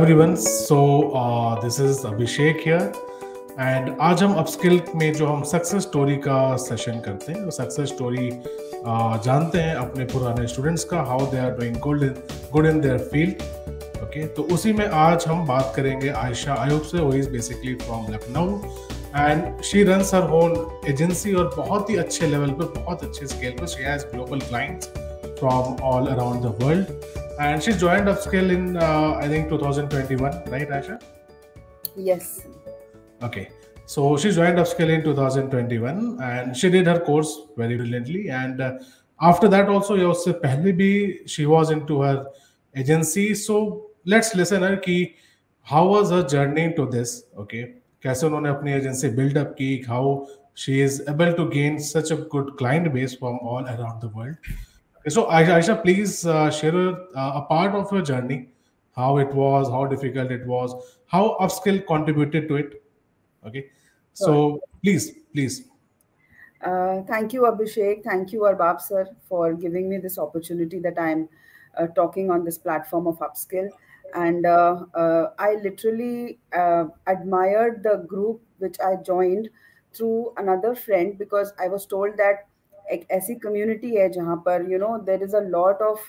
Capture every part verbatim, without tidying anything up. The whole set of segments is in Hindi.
everyone. So uh, this is Abhishek here. And आज हम अपस्किल में जो हम सक्सेस स्टोरी का सेशन करते हैं, वो सक्सेस स्टोरी जानते हैं अपने पुराने स्टूडेंट्स का, how they are doing good good in their field. Okay, तो उसी में आज हम बात करेंगे आयशा अयूब से. वो is basically from Lucknow and she runs her own agency और बहुत ही अच्छे लेवल पर, बहुत अच्छे स्केल पर. She has global clients from all around the world and she joined upskill in uh, I think twenty twenty-one, right Aisha? Yes. Okay, so she joined upskill in twenty twenty-one and she did her course very brilliantly, and uh, after that also या उससे पहले भी she was into her agency. So let's listen her कि how was her journey to this. Okay, कैसे उन्होंने अपनी एजेंसी build up की, how she is able to gain such a good client base from all around the world. So Aisha, please uh, share uh, a part of your journey, how it was, how difficult it was, how upskill contributed to it. Okay, so sure. please, please. Uh, thank you, Abhishek. Thank you, Arbab sir, for giving me this opportunity that I'm uh, talking on this platform of upskill. And uh, uh, I literally uh, admired the group which I joined through another friend, because I was told that एक ऐसी कम्युनिटी है जहाँ पर you know there is a lot of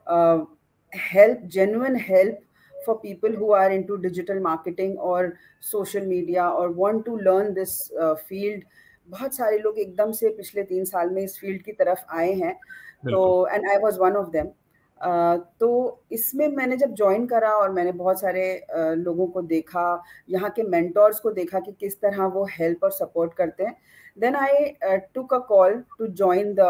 help, genuine help for people who are into digital marketing और सोशल मीडिया और want to learn this field. बहुत सारे लोग एकदम से पिछले तीन साल में इस फील्ड की तरफ आए हैं, तो and I was one of them. तो इसमें मैंने जब ज्वाइन करा और मैंने बहुत सारे uh, लोगों को देखा, यहाँ के मेंटोर्स को देखा कि किस तरह वो हेल्प और सपोर्ट करते हैं. Then I uh, took a call to join the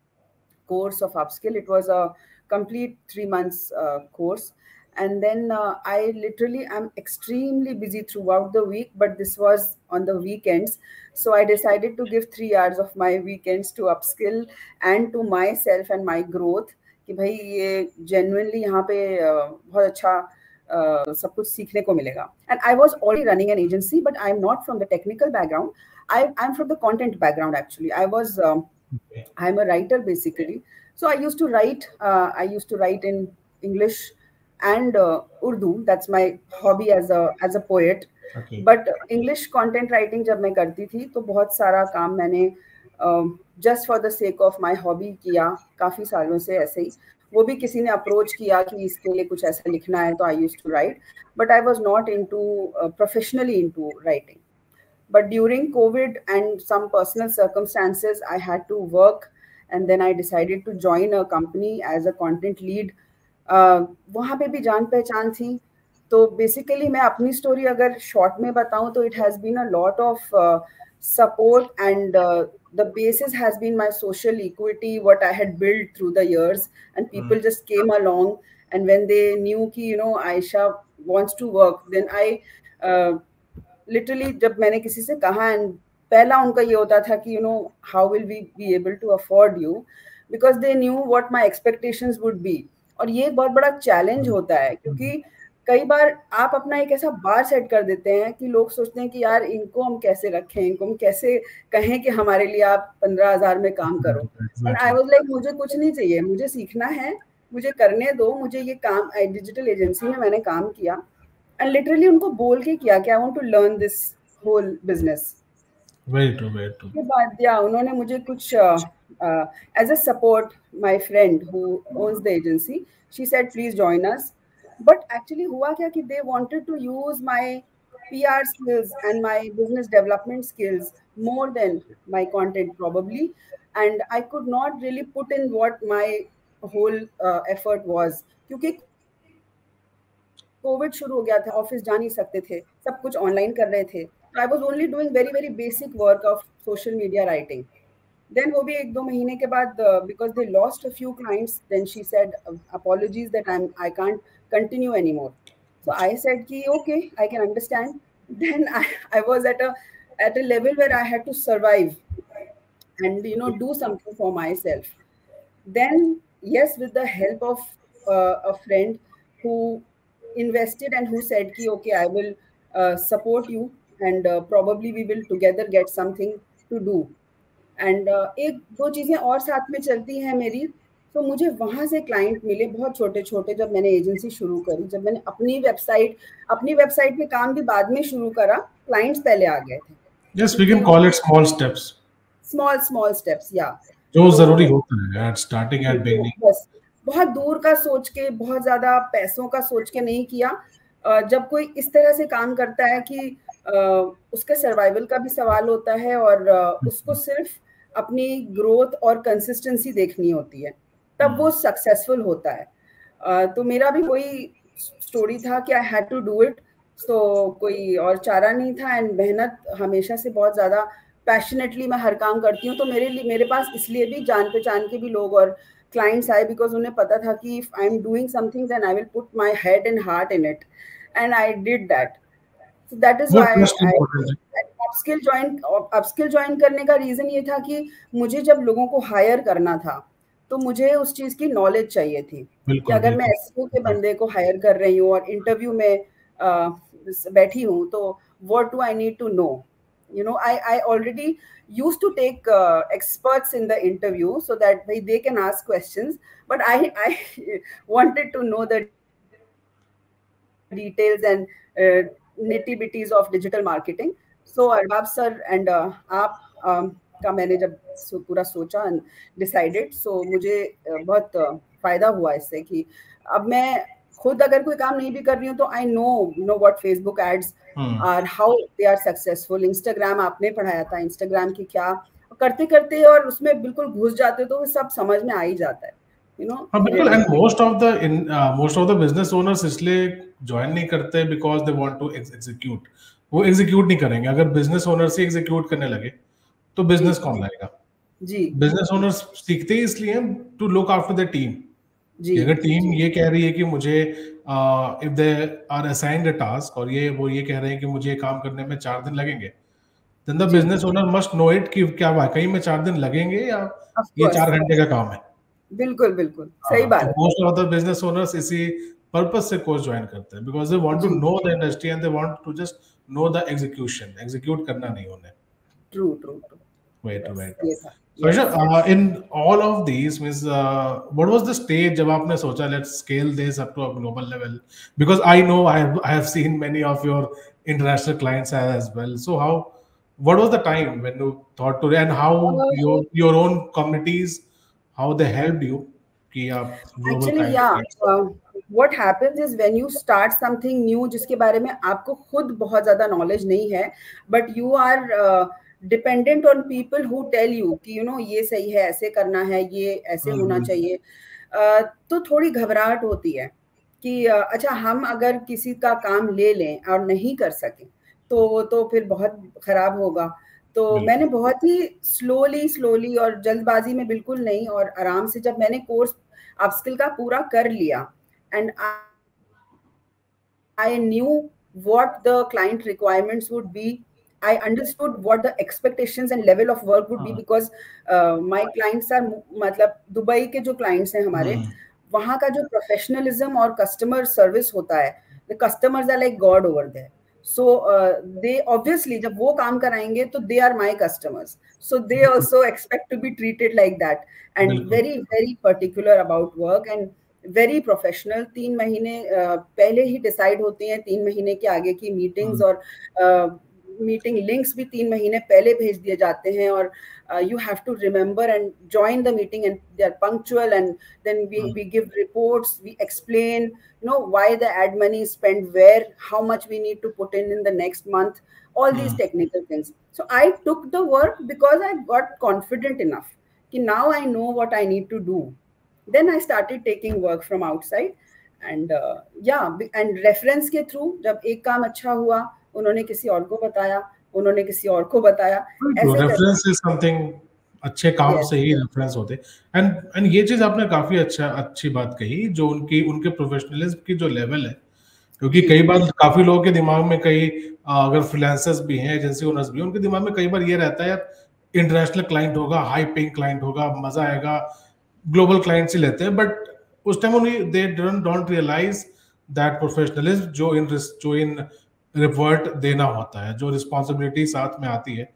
course of upskill. It was a complete three months uh, course, and then uh, I literally am extremely busy throughout the week, but this was on the weekends, so I decided to give three hours of my weekends to upskill and to myself and my growth. कि भाई ये genuinely यहाँ पे uh, बहुत अच्छा uh, सब कुछ सीखने को मिलेगा. And I was already running an agency, but I am not from the technical background. I, I'm from the content background actually. I was, um, okay. I'm a writer basically. So I used to write, uh, I used to write in English and uh, Urdu. That's my hobby as a as a poet. Okay. But English content writing जब मैं करती थी तो बहुत सारा काम मैंने uh, just for the sake of my hobby किया काफ़ी सालों से ऐसे ही. वो भी किसी ने अप्रोच किया कि इसके लिए कुछ ऐसा लिखना है, तो I used to write. But I was not into uh, professionally into writing. But during COVID and some personal circumstances, I had to work, and then I decided to join a company as a content lead. Uh, वहाँ पे भी जान पहचान थी. तो basically मैं अपनी story अगर short में बताऊँ तो it has been a lot of uh, support, and uh, the basis has been my social equity, what I had built through the years, and people mm. just came along, and when they knew कि you know Aisha wants to work, then I uh, literally जब मैंने किसी से कहा, एंड पहला उनका ये होता था कि you know how will we be able to afford you, because they knew what my expectations would be. और ये एक बहुत बड़ा चैलेंज होता है, क्योंकि कई बार आप अपना एक ऐसा बार सेट कर देते हैं कि लोग सोचते हैं कि यार इनको हम कैसे रखें, इनको हम कैसे कहें कि हमारे लिए आप पंद्रह हजार में काम करो. एंड आई वाज लाइक मुझे कुछ नहीं चाहिए, मुझे सीखना है, मुझे करने दो, मुझे ये काम डिजिटल एजेंसी में मैंने काम किया and literally उनको बोल के किया कि I want to learn this whole business. Very true, very true. के बाद या उन्होंने मुझे कुछ uh, uh, as a support, my friend who owns the agency, she said please join us. But actually हुआ क्या कि they wanted to use my P R skills and my business development skills more than my content probably, and I could not really put in what my whole uh, effort was, क्योंकि कोविड शुरू हो गया था, ऑफिस जा नहीं सकते थे, सब कुछ ऑनलाइन कर रहे थे. I was only doing very very basic work of social media writing. Then वो भी एक दो महीने के बाद, because they lost a few clients, then she said apologies that I I can't continue any more. So I said कि okay, I can understand. Then I I was at a at a level where I had to survive and you know do something for my self. Then yes, with the help of uh, a friend who invested and who said ki okay, I will uh, support you, and uh, probably we will together get something to do. And uh, एक दो चीजें और साथ में चलती हैं मेरी. तो मुझे वहाँ से क्लाइंट मिले बहुत छोटे छोटे। जब मैंने एजेंसी शुरू करी, जब मैंने अपनी वेबसाइट अपनी वेबसाइट पे काम भी बाद में शुरू करा, क्लाइंट्स पहले आ गए थे। Yes, we can call it small steps. Small small steps, या जो तो जरूरी होता है at starting at तो beginning. बस बहुत दूर का सोच के, बहुत ज्यादा पैसों का सोच के नहीं किया। अ, जब कोई इस तरह से काम करता है कि अ, उसके सर्वाइवल का भी सवाल होता है और अ, उसको सिर्फ अपनी ग्रोथ और कंसिस्टेंसी देखनी होती है, तब वो सक्सेसफुल होता है। अ, तो मेरा भी वही स्टोरी था कि I had to do it, तो कोई और चारा नहीं था। एंड मेहनत हमेशा से बहुत ज़्यादा पैशनेटली मैं हर काम करती हूँ, तो मेरे लिए मेरे पास इसलिए भी जान पहचान के भी लोग और क्लाइंट्स आए, बिकॉज उन्हें पता था कि if I am doing something then I will put my head and heart in it, and I did that. So that is वो why trust I important है. अपस्किल ज्वाइन अपस्किल ज्वाइन करने का रीजन ये था कि मुझे जब लोगों को हायर करना था तो मुझे उस चीज की नॉलेज चाहिए थी कि बिल्कुल अगर मैं बिल्कुल. एसईओ के बंदे को हायर कर रही हूँ और इंटरव्यू में अ, बैठी हूँ, तो what do I need to know, you know, i i already used to take uh, experts in the interview so that they, they can ask questions, but i i wanted to know the details and uh, nitty bitties of digital marketing. So Arbab sir and uh, आप um, का मैंने जब सो, पूरा सोचा and decided, so मुझे uh, बहुत uh, फायदा हुआ इससे कि अब मैं खुद अगर कोई काम नहीं भी कर रही हूँ तो I know know what Facebook ads Hmm. are, how they are successful. Instagram आपने पढ़ाया था, Instagram की क्या करते करते और उसमें बिल्कुल घुस जाते तो सब समझ में आ ही जाता है, you know. हाँ बिल्कुल. And most of the in most of the business owners इसलिए ज्वाइन नहीं करते because they want to execute. वो एग्जीक्यूट नहीं करेंगे. अगर बिजनेस ओनर से एग्जीक्यूट करने लगे तो बिजनेस कौन लाएगा? जी बिजनेस ओनर्स सीखते ही इसलिए to look after the team. जी अगर टीम ये कह रही है कि मुझे if they are assigned a task और ये वो ये कह रहे हैं कि मुझे काम करने में चार दिन लगेंगे, then the business owner must know it कि क्या वाकई में चार दिन लगेंगे या Of ये course. चार घंटे का काम है. बिल्कुल बिल्कुल सही बात है। Most of the business owners इसी पर्पस से कोर्स ज्वाइन करते हैं बिकॉज दे वांट टू जी know the industry and they want to just know the execution. Execute करना नहीं उन्हें. True true true Way to yes way ये to. था So, yes Aisha, uh, in all of these, means uh, what was the stage जब आपने सोचा let's scale this up to a global level? Because I know I have I have seen many of your international clients as well. So how, what was the time when you thought to, and how your your own communities, how they helped you कि आप global एक्चुअली kind या of clients? What happens is when you start something new जिसके बारे में आपको खुद बहुत ज्यादा नॉलेज नहीं है, but you are dependent on people who tell you कि यू नो ये सही है, ऐसे करना है, ये ऐसे होना हम्म. चाहिए, uh, तो थोड़ी घबराहट होती है कि uh, अच्छा हम अगर किसी का काम ले लें और नहीं कर सकें तो तो फिर बहुत खराब होगा। तो बिल्कुल. मैंने बहुत ही स्लोली स्लोली और जल्दबाजी में बिल्कुल नहीं और आराम से जब मैंने कोर्स अपस्किल का पूरा कर लिया and I, I knew what the client requirements would be. I understood what the expectations and level of work would be because uh, my clients are मतलब दुबई के जो clients हैं हमारे, वहाँ का जो professionalism और customer service होता है, the customers are like God over there. So uh, they obviously जब वो काम कराएंगे तो they are my customers. So they also expect to be treated like that and very very particular about work and very professional. तीन महीने पहले ही डिसाइड होती हैं, तीन महीने के आगे की मीटिंग्स और मीटिंग लिंक्स भी तीन महीने पहले भेज दिए जाते हैं और you have to remember and join the meeting and they are punctual and then we we give reports, we explain you know why the ad money spend where, how much we need to put in in the next month, all these technical things. So I took the work because I got confident enough कि now I know what I need to do. Then I started taking work from outside and uh, yeah and reference के through जब एक काम अच्छा हुआ उन्होंने किसी और को बताया, उन्होंने किसी और को बताया, ऐसे रेफरेंस इज समथिंग. अच्छे काम yes. से ही रेफरेंस होते. एंड एंड ये चीज आपने काफी अच्छा अच्छी बात कही जो उनकी उनके प्रोफेशनलिज्म की जो लेवल है, क्योंकि कई बार काफी लोगों के दिमाग में कई अगर फ्रीलांसर्स भी हैं, एजेंसी ओनर्स भी हैं, उनके दिमाग में कई बार ये रहता है यार इंटरनेशनल क्लाइंट होगा, हाई पेइंग क्लाइंट होगा, मजा आएगा, ग्लोबल क्लाइंट्स ही लेते हैं. बट उस टाइम उन्हें they don't realize that professionalism जो इन जो इन रिवर्ट देना होता है, जो रिस्पॉन्सिबिलिटी साथ में आती है,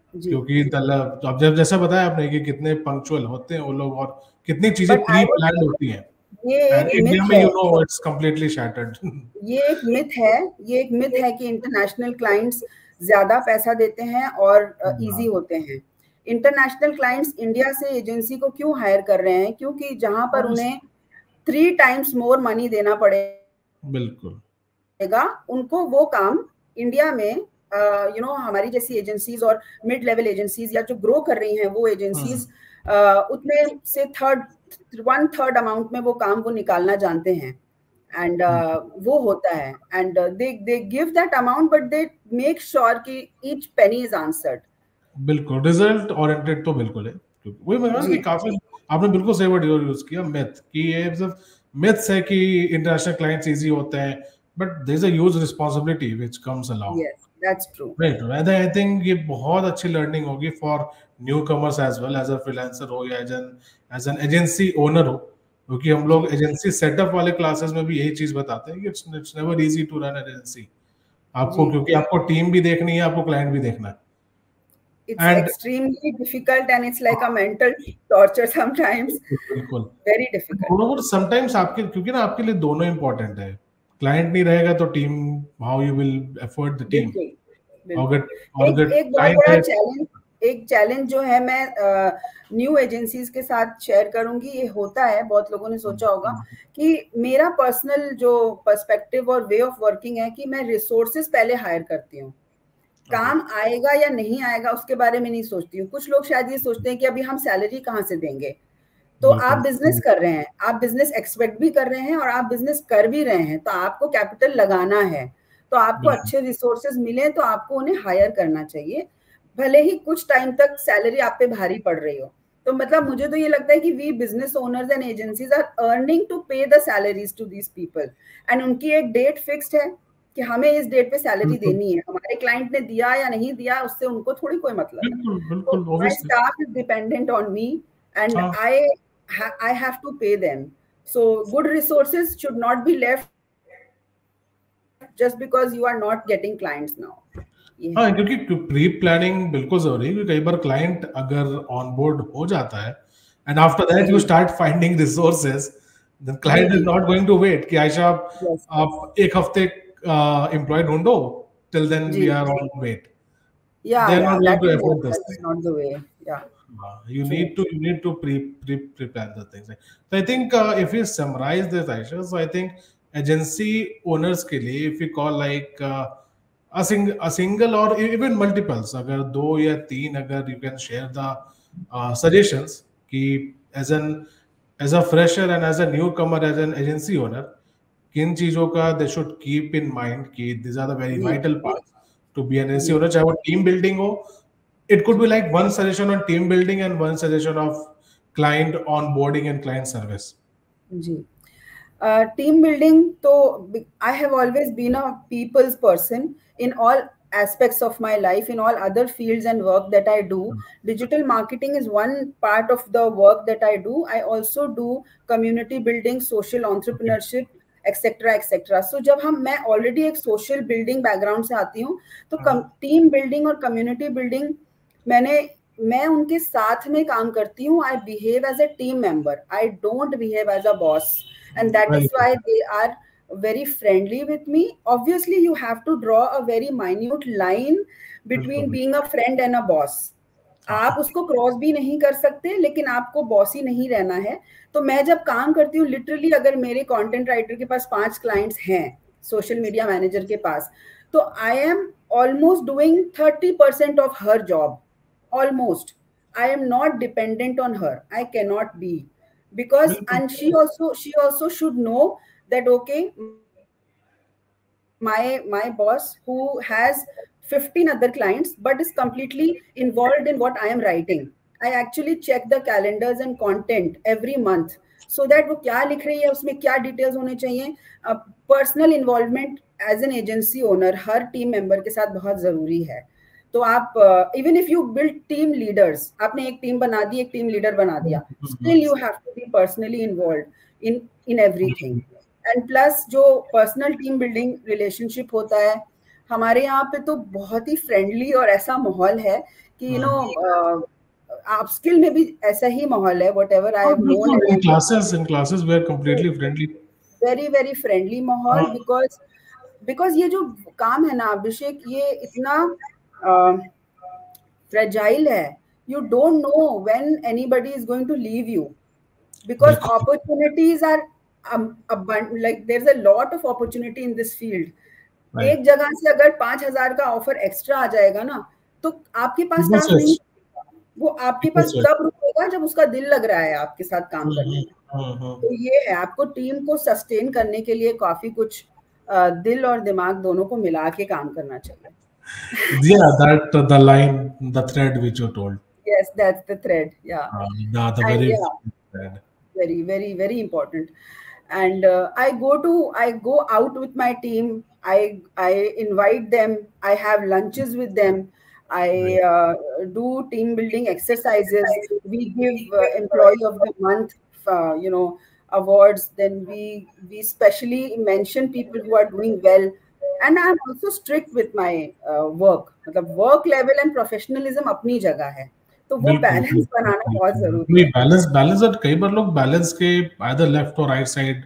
क्योंकि तलब अब जब जैसा बताया आपने कि कितने पंक्चुअल होते हैं वो लोग और कितनी चीजें But pre I would plan say होती हैं, ये एंड एक इंडिया मिथ में है, you know it's completely shattered. ये एक मिथ है, ये एक मिथ है कि इंटरनेशनल क्लाइंट्स ज्यादा पैसा देते हैं और इजी uh, होते हैं. इंटरनेशनल क्लाइंट्स इंडिया से एजेंसी को क्यों हायर कर रहे हैं? क्योंकि जहां पर उन्हें थ्री टाइम्स मोर मनी देना पड़ेगा, बिल्कुल, उनको वो काम इंडिया में you uh, know you know, हमारी जैसी एजेंसीज और मिड लेवल एजेंसीज या जो ग्रो कर रही हैं वो एजेंसीज uh, उतने से थर्ड वन थर्ड अमाउंट में वो काम वो निकालना जानते हैं. एंड uh, वो होता है, and they they give that amount but they make sure कि ईच पेनी इज आंसर्ड. बिल्कुल रिजल्ट ओरिएंटेड तो बिल्कुल है, क्योंकि वही मैं कि काफी आपने बिल्कुल सही वर्ड यूज किया, मिथ, कि ये सिर्फ मिथ्स है कि इंटरनेशनल क्लाइंट्स इजी होते हैं, but there is a huge responsibility which comes along. Yes, that's true. Right, I think ये बहुत अच्छी लर्निंग होगी for newcomers as well, as a freelancer हो या as an as an agency owner हो, क्योंकि हम लोग एजेंसी सेटअप वाले क्लासेस में भी यही चीज बताते हैं कि it's it's never easy to run agency आपको, क्योंकि आपको टीम भी देखनी है, आपको क्लाइंट भी देखना है. It's and extremely difficult and it's like a mental torture sometimes. बिल्कुल, very difficult. और sometimes आपके, क्योंकि ना आपके लिए दोनों इंपॉर्टेंट है, क्लाइंट नहीं रहेगा तो team, how you will effort the team. अगर अगर एक बहुत बड़ा चैलेंज एक चैलेंज जो है मैं न्यू uh, एजेंसीज के साथ शेयर करूंगी. ये होता है, बहुत लोगों ने सोचा होगा कि मेरा पर्सनल जो पर्सपेक्टिव और वे ऑफ वर्किंग है कि मैं रिसोर्सेज पहले हायर करती हूँ, काम आएगा या नहीं आएगा उसके बारे में नहीं सोचती हूँ. कुछ लोग शायद ये सोचते हैं कि अभी हम सैलरी कहाँ से देंगे. तो आप बिजनेस कर रहे हैं, आप बिजनेस एक्सपेक्ट भी कर रहे हैं और आप बिजनेस कर भी रहे हैं, तो आपको कैपिटल लगाना है, तो आपको अच्छे रिसोर्सेज मिले तो आपको उन्हें हायर करना चाहिए, भले ही कुछ टाइम तक सैलरी आप पे भारी पड़ रही हो. तो मतलब मुझे तो ये लगता है कि we business owners and agencies are earning to pay the salaries to these people, and उनकी एक डेट फिक्स्ड है कि हमें इस डेट पे सैलरी देनी है. हमारे क्लाइंट ने दिया या नहीं दिया उससे उनको थोड़ी कोई मतलब है. तो my staff is dependent on me and I I have to pay them. So good resources should not be left just because you are not getting clients now. हाँ, क्योंकि प्री प्लानिंग बिल्कुल जरूरी है, क्योंकि कई बार क्लाइंट अगर ऑन बोर्ड हो जाता है and after that you start finding resources, the client is not going to wait कि आयशा आप एक हफ्ते एम्प्लॉय ढूंढो, till then we are on wait. Yeah, yeah, that is not, that is not the way. Yeah. Uh, you True. need to you need to pre pre pre-plan the things. So I think uh, if you summarize this, Aisha, so I think agency owners के लिए, if we call like uh, a single a single or even multiples, अगर दो या तीन, अगर you can share the uh, suggestions कि as an as a fresher and as a newcomer as an agency owner, किन चीजों का they should keep in mind कि these are the very yeah. vital parts to be an agency owner, चाहे वो team building हो. It could be like one suggestion on team building and one suggestion of client onboarding and client service. जी, uh, team building तो I have always been a people's person in all aspects of my life, in all other fields and work that I do. Digital marketing is one part of the work that I do. I also do community building, social entrepreneurship, okay. Etcetera etcetera. So जब हम मैं ऑलरेडी एक सोशल बिल्डिंग बैकग्राउंड से आती हूँ, तो टीम बिल्डिंग और कम्युनिटी बिल्डिंग मैंने मैं उनके साथ में काम करती हूँ. I behave as a team member, I don't behave as a boss, and that is why they are very friendly with me. Obviously you have to draw a very minute line between being a friend and a boss. आप उसको क्रॉस भी नहीं कर सकते, लेकिन आपको बॉस ही नहीं रहना है. तो मैं जब काम करती हूँ, लिटरली अगर मेरे कंटेंट राइटर के पास पांच क्लाइंट्स हैं, सोशल मीडिया मैनेजर के पास, तो I am almost doing thirty percent of her job. Almost I am not dependent on her. I can not be, because and she also she also should know that okay, my my boss who has fifteen other clients but is completely involved in what I am writing. I actually check the calendars and content every month so that वो क्या लिख रही है, उसमें क्या डिटेल्स होने चाहिए. Personal involvement as an agency owner हर टीम मेंबर के साथ बहुत जरूरी है. तो आप even if you build team leaders, आपने एक टीम बना दी, एक टीम लीडर बना दिया, still you have to be personally involved in in everything. And plus जो पर्सनल टीम बिल्डिंग रिलेशनशिप होता है हमारे यहाँ पे, तो बहुत ही फ्रेंडली और ऐसा माहौल है कि यू नो अपस्किल में भी ऐसा ही माहौल है, whatever I have known in classes in classes we are completely friendly, very very friendly माहौल, बिकॉज बिकॉज ये जो काम है ना अभिषेक, ये इतना फ्रेजाइल है, you don't know when anybody is going to leave you, because opportunities are um, abundant, like there's a lot of opportunity in this field. right. एक जगह से अगर पांच हजार का ऑफर एक्स्ट्रा आ जाएगा ना, तो आपके पास स्टाफ नहीं, वो आपके पास तब रुकेगा जब उसका दिल लग रहा है आपके साथ काम करने में। तो ये है, आपको टीम को सस्टेन करने के लिए काफी कुछ दिल और दिमाग दोनों को मिला के काम करना चाहिए। Yeah, that uh, the line, the thread which you told. Yes, that's the thread. Yeah. Uh, the, the very, yeah, thread. very, very, very important. And uh, I go to, I go out with my team. I, I invite them. I have lunches with them. I uh, do team building exercises. We give uh, employee of the month, uh, you know, awards. Then we we specially mention people who are doing well. And I'm also strict with my uh, work. मतलब work level and professionalism अपनी जगह है, तो वो बैलेंस बनाना बहुत जरूरी है। बैलेंस बैलेंस और कई बार लोग बैलेंस के either left और right side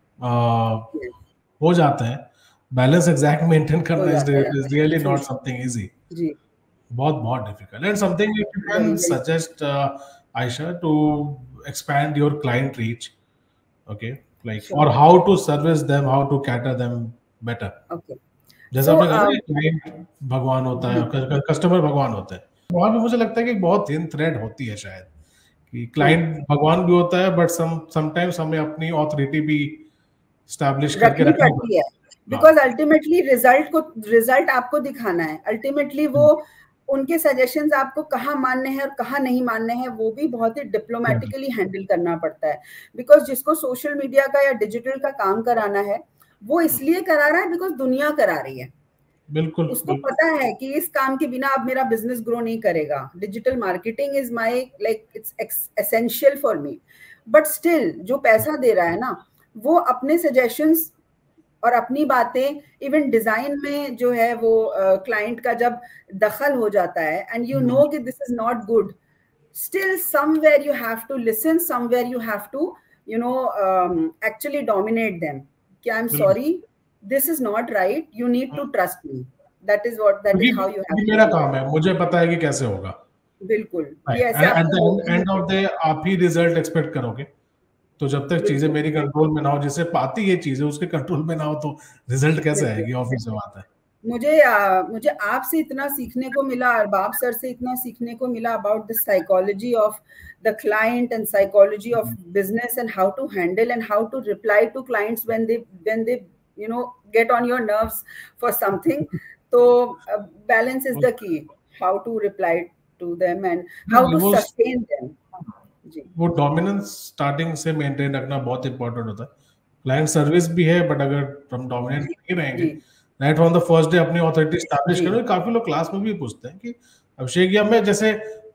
हो जाते हैं। बैलेंस एग्जैक्ट मेंटेन करना is really not something easy. जी, बहुत बहुत difficult. And something you can suggest, uh, Aisha, to expand your client reach, okay, like or how to service them, how to cater them better. Okay. जैसा आपने कहा कि क्लाइंट भगवान होता है, कस्टमर भगवान होता है, वहाँ पे मुझे लगता है कि बहुत थिन थ्रेड होती है शायद, कि क्लाइंट भगवान भी होता है, बट सम समटाइम्स हमें अपनी ऑथोरिटी भी एस्टैब्लिश करके रखनी पड़ती है, बिकॉज अल्टीमेटली रिजल्ट को रिजल्ट आपको दिखाना है। अल्टीमेटली वो उनके सजेशंस आपको कहाँ मानने हैं और कहाँ नहीं मानने हैं, वो भी बहुत ही डिप्लोमेटिकली हैंडल करना पड़ता है। बिकॉज जिसको सोशल मीडिया का या डिजिटल का काम कराना है, वो इसलिए करा रहा है बिकॉज दुनिया करा रही है। बिल्कुल, उसको बिल्कुल। पता है कि इस काम के बिना अब मेरा बिजनेस ग्रो नहीं करेगा। Digital marketing is my like it's essential for me, but still जो पैसा दे रहा है ना, वो अपने सजेशंस और अपनी बातें, इवन डिजाइन में जो है वो क्लाइंट uh, का जब दखल हो जाता है एंड यू नो कि this is not good, still somewhere you have to listen, somewhere you have to you know actually dominate them कि I am sorry, this is not right, you need to trust me, that is what that is how you have to मेरा काम है, मुझे पता है कि कैसे होगा। बिल्कुल, ये ऐसे एंड ऑफ द आप ही रिजल्ट एक्सपेक्ट करोगे, तो जब तक चीजें मेरी कंट्रोल में ना हो, जिसे पाती ये चीजें उसके कंट्रोल में ना हो, तो रिजल्ट कैसे आएगी? ऑफिस से बात है। मुझे आ, मुझे आपसे इतना सीखने को मिला, अरबाब सर से इतना सीखने को मिला about the psychology of the client and psychology of business and how to handle and how to reply to clients when they when they you know get on your nerves for something. So uh, balance is the key, how to reply to them and how to sustain them. जी, वो डोमिनेंस स्टार्टिंग से मेंटेन रखना बहुत इंपॉर्टेंट होता है। क्लाइंट सर्विस भी है, बट अगर हम डोमिनेंट नहीं रहेंगे, right from the first day अपनी ऑथोरिटी एस्टैब्लिश करो। काफी लोग क्लास में भी पूछते हैं कि अभिषेक, या मैं जैसे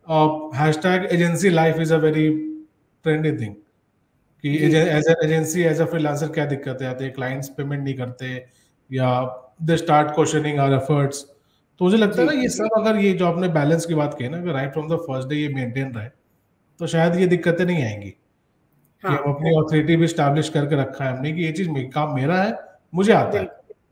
hashtag agency life is a very trendy thing, कि as an agency as a freelancer क्या दिक्कतें आती है, क्लाइंट्स पेमेंट नहीं करते या they start questioning our efforts. तो मुझे लगता है ना, ये सब अगर ये जो आपने बैलेंस की बात कही ना, अगर right from the first day ये मेंटेन रहे, तो शायद ये दिक्कतें नहीं आएंगी। हाँ, कि हम अपनी ऑथोरिटी भी एस्टैब्लिश करके रखा है हमने कि ये चीज काम मेरा है, मुझे आता है।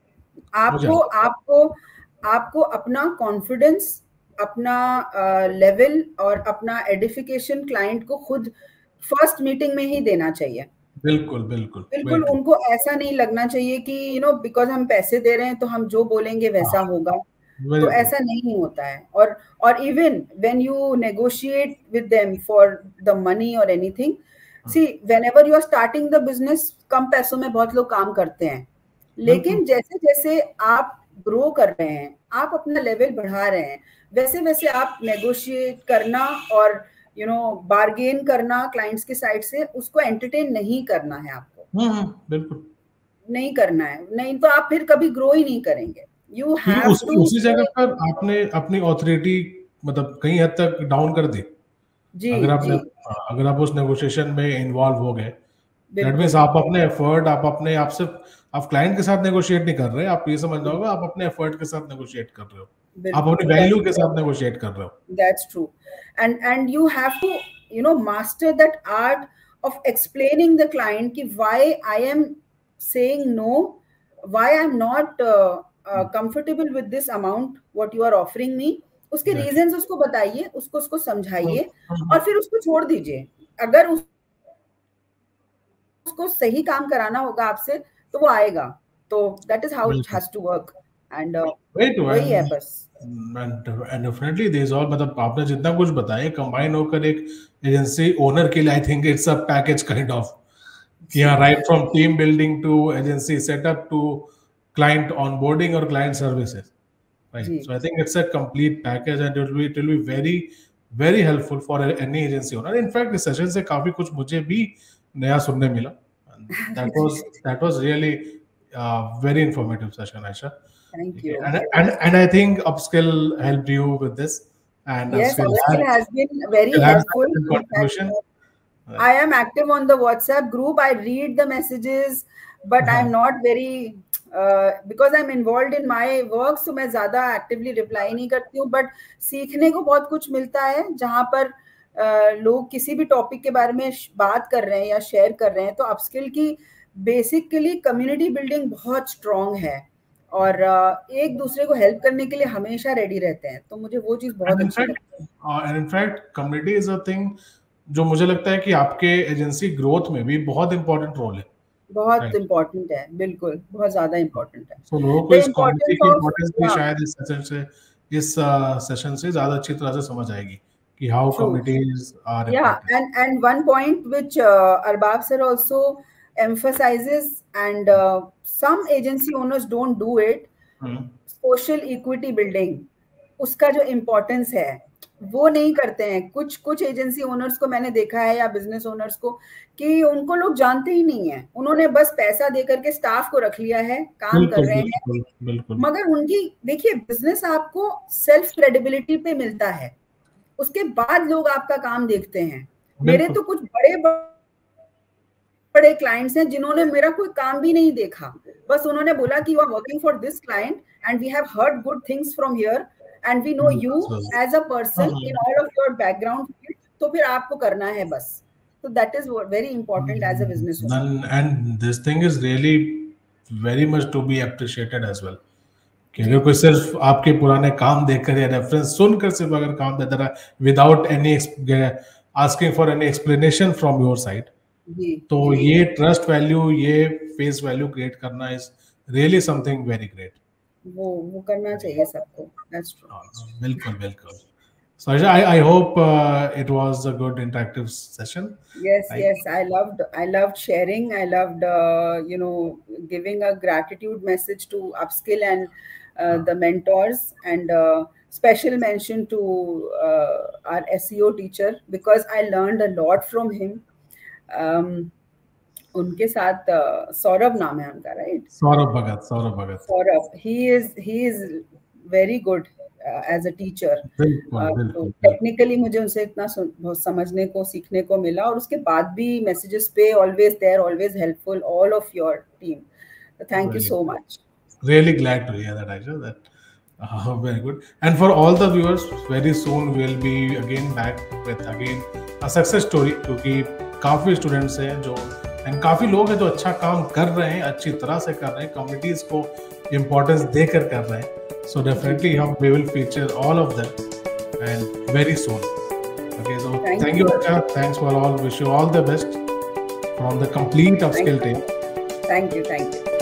आपको आपको आपको अपना कॉन्फिडेंस, अपना लेवल uh, और अपना एडिफिकेशन क्लाइंट को खुद फर्स्ट मीटिंग में ही देना चाहिए। बिल्कुल बिल्कुल बिल्कुल उनको ऐसा नहीं लगना चाहिए कि यू नो बिकॉज हम पैसे दे रहे हैं तो हम जो बोलेंगे वैसा होगा, तो ऐसा नहीं होता है। और और even when you negotiate with them for the money और anything, see whenever you are starting the business, कम पैसों में बहुत लोग काम करते हैं, लेकिन जैसे जैसे आप ग्रो कर रहे हैं, आप अपना लेवल बढ़ा रहे हैं, वैसे वैसे आप नेगोशिएट करना और यू नो बार्गेन करना क्लाइंट्स के साइड से, उसको एंटरटेन नहीं करना है आपको। हम्म बिल्कुल नहीं करना है, नहीं तो आप फिर कभी ग्रो ही नहीं करेंगे। यू हैव उस, टू उसी जगह पर आपने अपनी ऑथोरिटी मतलब कहीं हद तक डाउन कर दी। जी, अगर आपने जी, अगर आप उस नेगोशिएशन में इन्वॉल्व हो गए, दैट मींस आप अपने एफर्ट, आप अपने आप से आप क्लाइंट के साथ नेगोशिएट नहीं कर रहे, आप ये समझ लो आप अपने एफर्ट के साथ नेगोशिएट कर रहे हो। आप अपनी वैल्यू के साथ नेगोशिएट कर रहे हो. That's true. And and you have to, you know, master that art of explaining the client ki why I am saying no, why I'm not uh, uh, comfortable with this amount what you are offering me. उसके रीजंस उसको बताइए, उसको उसको समझाइए और फिर उसको छोड़ दीजिए. अगर उस, उसको सही काम कराना होगा आपसे तो वो आएगा. तो that is how it has to work. And uh, वही है बस. And, and definitely there is all, मतलब आपने जितना कुछ बताया कंबाइन होकर एक एजेंसी ओनर के लिए I think it's a package kind of, yeah, right from team building to agency setup to client onboarding or client services. Right. So I think it's a complete package and it will be it will be very very helpful for any agency owner. In fact, this session से काफी कुछ मुझे भी नया सुनने मिला. That was that was really uh, very informative session, Aisha. Thank you. And and and I think Upskill helped you with this. And yes, Upskill, Upskill has, has been very helpful. Contribution. Fact, I am active on the WhatsApp group. I read the messages, but uh-huh. I'm not very. Uh, because I'm involved in my work, so मैं ज़्यादा actively reply नहीं करती हूँ, but सीखने को बहुत कुछ मिलता है जहाँ पर uh, लोग किसी भी टॉपिक के बारे में बात कर रहे हैं या शेयर कर रहे हैं. तो अपस्किल की बेसिकली कम्युनिटी बिल्डिंग बहुत स्ट्रॉन्ग है और uh, एक दूसरे को हेल्प करने के लिए हमेशा रेडी रहते हैं. तो मुझे वो चीज़ बहुत अच्छी लगती है. And in fact community is a thing जो मुझे लगता है कि आपके एजेंसी ग्रोथ में भी बहुत इंपॉर्टेंट रोल है. बहुत इम्पोर्टेंट है, बिल्कुल बहुत ज्यादा इम्पोर्टेंट है. so, लोगों को इस कम्युनिटी की इंपॉर्टेंस भी शायद इस सेशन से इस सेशन से ज्यादा अच्छी तरह से समझ आएगी कि how communities are important. And and one point which Arbab sir also emphasizes and uh, some agency owners don't do it, hmm. social equity building, उसका जो इम्पोर्टेंस है वो नहीं करते हैं. कुछ कुछ एजेंसी ओनर्स को मैंने देखा है या बिजनेस ओनर्स को कि उनको लोग जानते ही नहीं है. उन्होंने बस पैसा दे करके स्टाफ को रख लिया है, काम कर रहे हैं, मगर उनकी देखिए बिजनेस आपको सेल्फ क्रेडिबिलिटी पे मिलता है, उसके बाद लोग आपका काम देखते हैं. मेरे तो कुछ बड़े बड़े क्लाइंट्स हैं जिन्होंने मेरा कोई काम भी नहीं देखा, बस उन्होंने बोला कि you are working for this client and we have heard good things from here and we know you as a person in all of your background, तो फिर आपको करना है बस. So that is very important as a business owner. And, and this thing is really very much to be appreciated as well. कि अगर कोई सिर्फ आपके पुराने काम देखकर या रेफरेंस सुनकर सिर्फ अगर काम देता रहा without any asking for any explanation from your side, तो ये ट्रस्ट वैल्यू, ये फेस वैल्यू क्रिएट करना is really something very great. वो वो करना चाहिए सबको. That's true. बिल्कुल बिल्कुल. So I I hope uh, it was a good interactive session. Yes, I, yes, I loved I loved sharing. I loved uh, you know giving a gratitude message to Upskill and uh, uh, the mentors, and uh, special mention to uh, our S E O teacher because I learned a lot from him. Um, उनके साथ सौरभ नाम है उनका, right? Saurabh Bhagat. Saurabh Bhagat. Saurabh, he is he is very good uh, as a teacher. तो टेक्निकली मुझे उनसे इतना बहुत समझने को सीखने को मिला और उसके बाद भी मैसेजेस पे always there, always helpful, all of your team. So thank you so much. Really glad to hear that, Aisha. That uh, very good. And for all the viewers, very soon we'll be again back with again a success story, क्योंकि काफी स्टूडेंट्स हैं जो एंड काफी लोग हैं जो अच्छा काम कर रहे हैं, अच्छी तरह से कर रहे हैं, कम्युनिटीज को इम्पोर्टेंस देकर कर रहे हैं. सो डेफिनेटली हम we will feature all of them and very soon. Okay, so thank you Aisha, thanks for all, wish you all the best from the complete Upskill team. Thank you, thank you.